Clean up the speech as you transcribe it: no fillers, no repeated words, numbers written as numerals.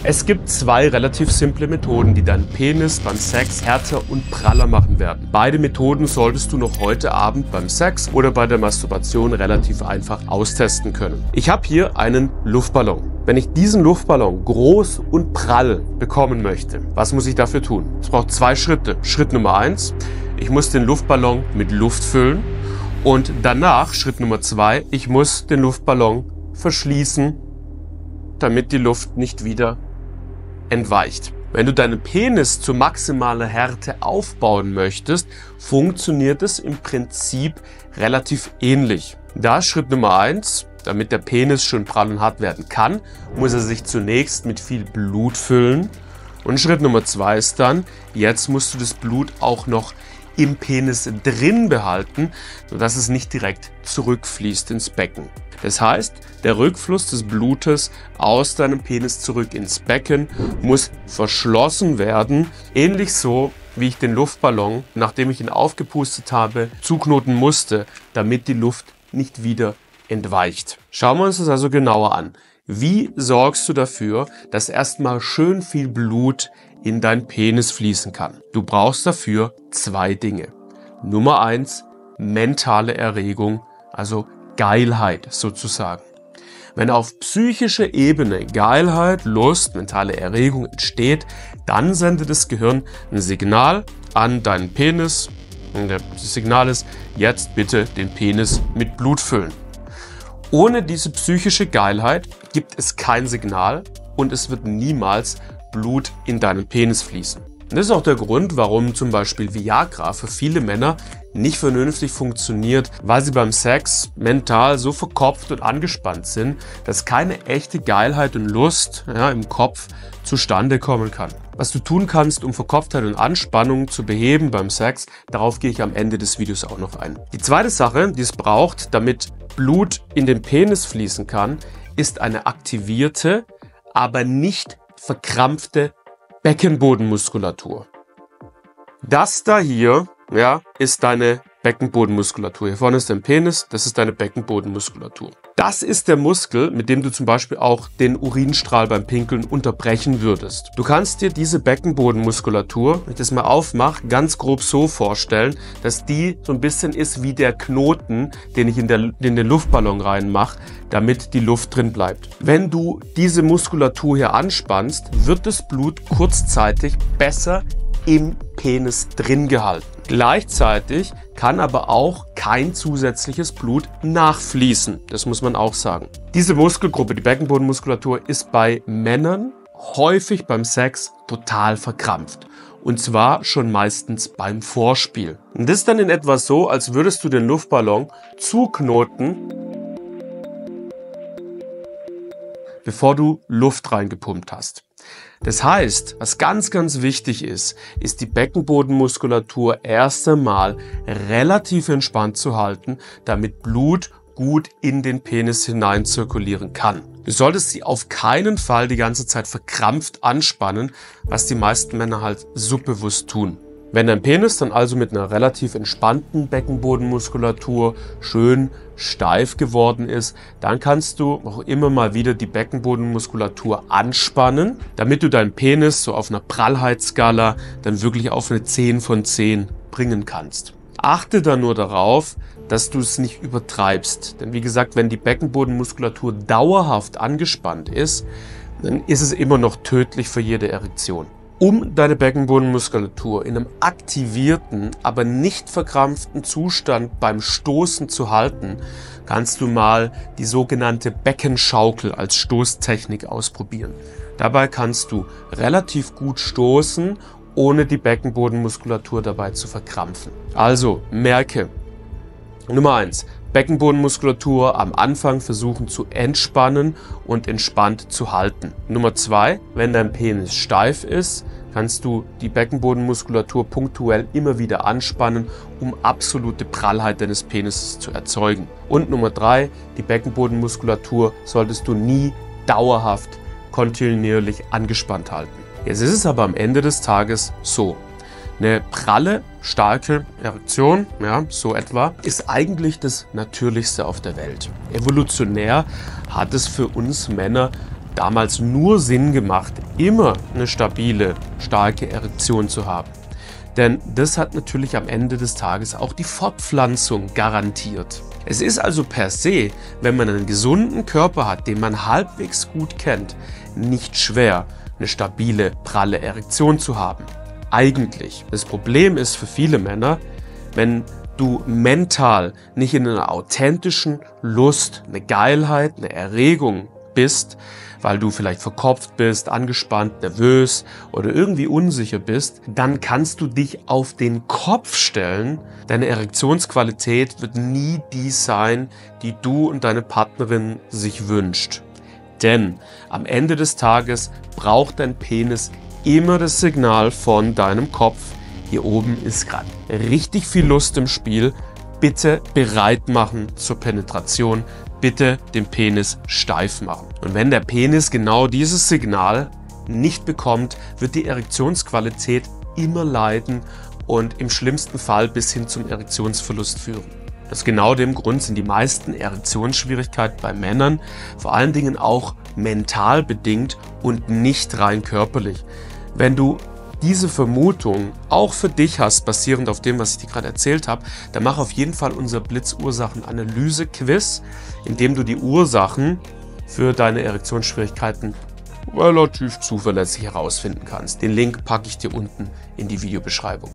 Es gibt zwei relativ simple Methoden, die deinen Penis beim Sex härter und praller machen werden. Beide Methoden solltest du noch heute Abend beim Sex oder bei der Masturbation relativ einfach austesten können. Ich habe hier einen Luftballon. Wenn ich diesen Luftballon groß und prall bekommen möchte, was muss ich dafür tun? Es braucht zwei Schritte. Schritt Nummer 1, ich muss den Luftballon mit Luft füllen und danach, Schritt Nummer 2, ich muss den Luftballon verschließen, damit die Luft nicht wieder entweicht. Wenn du deinen Penis zu maximaler Härte aufbauen möchtest, funktioniert es im Prinzip relativ ähnlich. Da Schritt Nummer 1, damit der Penis schön prall und hart werden kann, muss er sich zunächst mit viel Blut füllen. Und Schritt Nummer 2 ist dann, jetzt musst du das Blut auch noch im Penis drin behalten, sodass es nicht direkt zurückfließt ins Becken. Das heißt, der Rückfluss des Blutes aus deinem Penis zurück ins Becken muss verschlossen werden, ähnlich so, wie ich den Luftballon, nachdem ich ihn aufgepustet habe, zuknoten musste, damit die Luft nicht wieder entweicht. Schauen wir uns das also genauer an. Wie sorgst du dafür, dass erstmal schön viel Blut in deinen Penis fließen kann? Du brauchst dafür zwei Dinge. Nummer 1, mentale Erregung, also Geilheit sozusagen. Wenn auf psychischer Ebene Geilheit, Lust, mentale Erregung entsteht, dann sendet das Gehirn ein Signal an deinen Penis. Und das Signal ist, jetzt bitte den Penis mit Blut füllen. Ohne diese psychische Geilheit gibt es kein Signal und es wird niemals Blut in deinen Penis fließen. Und das ist auch der Grund, warum zum Beispiel Viagra für viele Männer nicht vernünftig funktioniert, weil sie beim Sex mental so verkopft und angespannt sind, dass keine echte Geilheit und Lust im Kopf zustande kommen kann. Was du tun kannst, um Verkopftheit und Anspannung zu beheben beim Sex, darauf gehe ich am Ende des Videos auch noch ein. Die zweite Sache, die es braucht, damit Blut in den Penis fließen kann, ist eine aktivierte, aber nicht verkrampfte Beckenbodenmuskulatur. Das da hier, ist deine Beckenbodenmuskulatur. Hier vorne ist dein Penis, das ist deine Beckenbodenmuskulatur. Das ist der Muskel, mit dem du zum Beispiel auch den Urinstrahl beim Pinkeln unterbrechen würdest. Du kannst dir diese Beckenbodenmuskulatur, wenn ich das mal aufmache, ganz grob so vorstellen, dass die so ein bisschen ist wie der Knoten, den ich in den Luftballon reinmache, damit die Luft drin bleibt. Wenn du diese Muskulatur hier anspannst, wird das Blut kurzzeitig besser im Penis drin gehalten. Gleichzeitig kann aber auch kein zusätzliches Blut nachfließen. Das muss man auch sagen. Diese Muskelgruppe, die Beckenbodenmuskulatur, ist bei Männern häufig beim Sex total verkrampft. Und zwar schon meistens beim Vorspiel. Und das ist dann in etwa so, als würdest du den Luftballon zuknoten, bevor du Luft reingepumpt hast. Das heißt, was ganz, ganz wichtig ist die Beckenbodenmuskulatur erst einmal relativ entspannt zu halten, damit Blut gut in den Penis hinein zirkulieren kann. Du solltest sie auf keinen Fall die ganze Zeit verkrampft anspannen, was die meisten Männer halt subbewusst tun. Wenn dein Penis dann also mit einer relativ entspannten Beckenbodenmuskulatur schön steif geworden ist, dann kannst du auch immer mal wieder die Beckenbodenmuskulatur anspannen, damit du deinen Penis so auf einer Prallheitsskala dann wirklich auf eine 10 von 10 bringen kannst. Achte dann nur darauf, dass du es nicht übertreibst. Denn wie gesagt, wenn die Beckenbodenmuskulatur dauerhaft angespannt ist, dann ist es immer noch tödlich für jede Erektion. Um deine Beckenbodenmuskulatur in einem aktivierten, aber nicht verkrampften Zustand beim Stoßen zu halten, kannst du mal die sogenannte Beckenschaukel als Stoßtechnik ausprobieren. Dabei kannst du relativ gut stoßen, ohne die Beckenbodenmuskulatur dabei zu verkrampfen. Also merke, Nummer 1. Beckenbodenmuskulatur am Anfang versuchen zu entspannen und entspannt zu halten. Nummer 2, wenn dein Penis steif ist, kannst du die Beckenbodenmuskulatur punktuell immer wieder anspannen, um absolute Prallheit deines Penises zu erzeugen. Und Nummer 3, die Beckenbodenmuskulatur solltest du nie dauerhaft kontinuierlich angespannt halten. Jetzt ist es aber am Ende des Tages so. Eine pralle, starke Erektion, so etwa, ist eigentlich das Natürlichste auf der Welt. Evolutionär hat es für uns Männer damals nur Sinn gemacht, immer eine stabile, starke Erektion zu haben. Denn das hat natürlich am Ende des Tages auch die Fortpflanzung garantiert. Es ist also per se, wenn man einen gesunden Körper hat, den man halbwegs gut kennt, nicht schwer, eine stabile, pralle Erektion zu haben. Eigentlich. Das Problem ist für viele Männer, wenn du mental nicht in einer authentischen Lust, eine Geilheit, eine Erregung bist, weil du vielleicht verkopft bist, angespannt, nervös oder irgendwie unsicher bist, dann kannst du dich auf den Kopf stellen. Deine Erektionsqualität wird nie die sein, die du und deine Partnerin sich wünscht. Denn am Ende des Tages braucht dein Penis immer das Signal von deinem Kopf. Hier oben ist gerade richtig viel Lust im Spiel. Bitte bereit machen zur Penetration. Bitte den Penis steif machen. Und wenn der Penis genau dieses Signal nicht bekommt, wird die Erektionsqualität immer leiden und im schlimmsten Fall bis hin zum Erektionsverlust führen. Aus genau dem Grund sind die meisten Erektionsschwierigkeiten bei Männern vor allen Dingen auch mental bedingt und nicht rein körperlich. Wenn du diese Vermutung auch für dich hast, basierend auf dem, was ich dir gerade erzählt habe, dann mach auf jeden Fall unser Blitzursachen-Analyse-Quiz, in dem du die Ursachen für deine Erektionsschwierigkeiten relativ zuverlässig herausfinden kannst. Den Link packe ich dir unten in die Videobeschreibung.